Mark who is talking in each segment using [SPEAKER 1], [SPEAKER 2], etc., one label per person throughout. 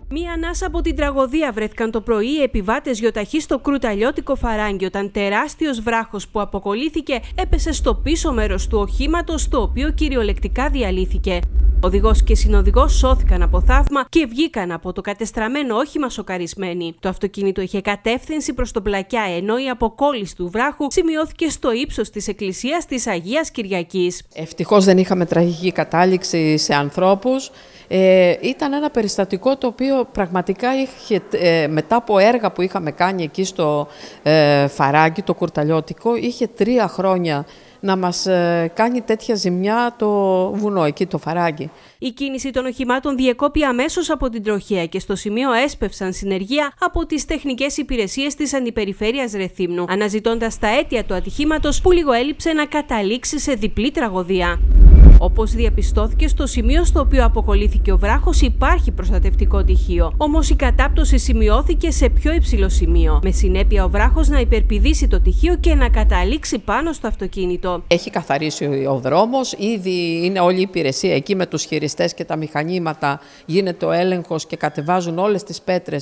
[SPEAKER 1] Μία ανάσα από την τραγωδία βρέθηκαν το πρωί οι επιβάτες γιοταχή στο Κρουταλιώτικο Φαράγγι, όταν τεράστιος βράχος που αποκολλήθηκε έπεσε στο πίσω μέρος του οχήματος, το οποίο κυριολεκτικά διαλύθηκε. Οδηγός και συνοδηγός σώθηκαν από θαύμα και βγήκαν από το κατεστραμμένο όχημα σοκαρισμένοι. Το αυτοκίνητο είχε κατεύθυνση προς τον Πλακιά, ενώ η αποκόλληση του βράχου σημειώθηκε στο ύψος της εκκλησίας της Αγίας Κυριακής.
[SPEAKER 2] Ευτυχώς δεν είχαμε τραγική κατάληξη σε ανθρώπους. Ήταν ένα περιστατικό το οποίο πραγματικά είχε, μετά από έργα που είχαμε κάνει εκεί στο Φαράγγι, το Κουρταλιώτικο, είχε 3 χρόνια να μας κάνει τέτοια ζημιά το βουνό, εκεί το Φαράγγι.
[SPEAKER 1] Η κίνηση των οχημάτων διεκόπη αμέσως από την τροχέα και στο σημείο έσπευσαν συνεργεία από τις τεχνικές υπηρεσίες της Αντιπεριφέρειας Ρεθύμνου, αναζητώντας τα αίτια του ατυχήματος που λίγο έλειψε να καταλήξει σε διπλή τραγωδία. Όπως διαπιστώθηκε, στο σημείο στο οποίο αποκολλήθηκε ο βράχος υπάρχει προστατευτικό τυχείο. Όμως η κατάπτωση σημειώθηκε σε πιο υψηλό σημείο, με συνέπεια ο βράχος να υπερπηδήσει το τυχείο και να καταλήξει πάνω στο αυτοκίνητο.
[SPEAKER 2] Έχει καθαρίσει ο δρόμος, ήδη είναι όλη η υπηρεσία εκεί με τους χειριστές και τα μηχανήματα, γίνεται ο έλεγχος και κατεβάζουν όλες τις πέτρες,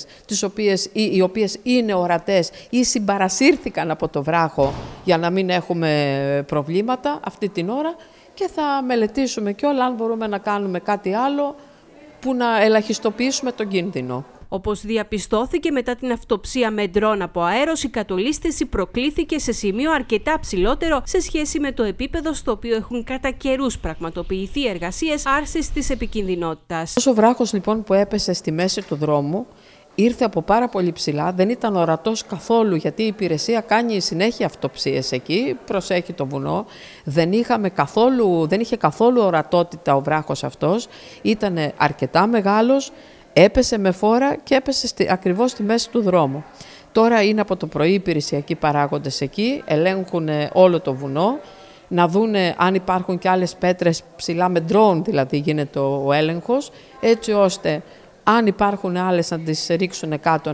[SPEAKER 2] οι οποίες είναι ορατές ή συμπαρασύρθηκαν από το βράχο για να μην έχουμε προβλήματα αυτή την ώρα. Και θα μελετήσουμε κιόλας αν μπορούμε να κάνουμε κάτι άλλο που να ελαχιστοποιήσουμε τον κίνδυνο.
[SPEAKER 1] Όπως διαπιστώθηκε μετά την αυτοψία με ντρόν από αέρος, η κατολίσθηση προκλήθηκε σε σημείο αρκετά ψηλότερο σε σχέση με το επίπεδο στο οποίο έχουν κατά καιρούς πραγματοποιηθεί εργασίες άρσης της επικινδυνότητας.
[SPEAKER 2] Ο βράχος λοιπόν που έπεσε στη μέση του δρόμου ήρθε από πάρα πολύ ψηλά, δεν ήταν ορατός καθόλου, γιατί η υπηρεσία κάνει συνέχεια αυτοψίες εκεί, προσέχει το βουνό. Δεν είχε καθόλου ορατότητα ο βράχος αυτός, ήταν αρκετά μεγάλος, έπεσε με φόρα και έπεσε ακριβώς στη μέση του δρόμου. Τώρα είναι από το πρωί υπηρεσιακοί παράγοντες εκεί, ελέγχουν όλο το βουνό, να δούνε αν υπάρχουν και άλλες πέτρες ψηλά, με ντρόουν δηλαδή γίνεται ο έλεγχος, έτσι ώστε αν υπάρχουν άλλες να τις ρίξουν κάτω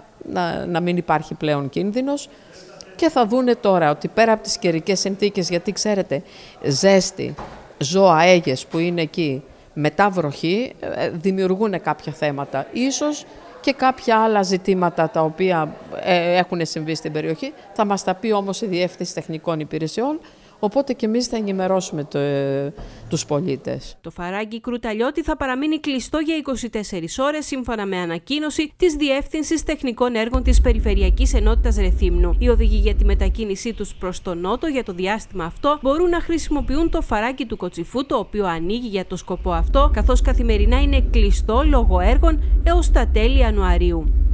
[SPEAKER 2] να μην υπάρχει πλέον κίνδυνος. Και θα δούνε τώρα ότι πέρα από τις καιρικές συνθήκες, γιατί ξέρετε ζέστη, ζώα, αίγες που είναι εκεί, μετά βροχή, δημιουργούν κάποια θέματα. Ίσως και κάποια άλλα ζητήματα τα οποία έχουν συμβεί στην περιοχή. Θα μας τα πει όμως η Διεύθυνση Τεχνικών Υπηρεσιών, οπότε και εμείς θα ενημερώσουμε τους πολίτες.
[SPEAKER 1] Το Φαράγγι Κρουταλιώτη θα παραμείνει κλειστό για 24 ώρες, σύμφωνα με ανακοίνωση της Διεύθυνσης Τεχνικών Έργων της Περιφερειακής Ενότητας Ρεθύμνου. Οι οδηγοί για τη μετακίνησή τους προς τον νότο για το διάστημα αυτό μπορούν να χρησιμοποιούν το Φαράγγι του Κοτσιφού, το οποίο ανοίγει για το σκοπό αυτό, καθώς καθημερινά είναι κλειστό λόγω έργων έως τα τέλη Ιανουαρίου.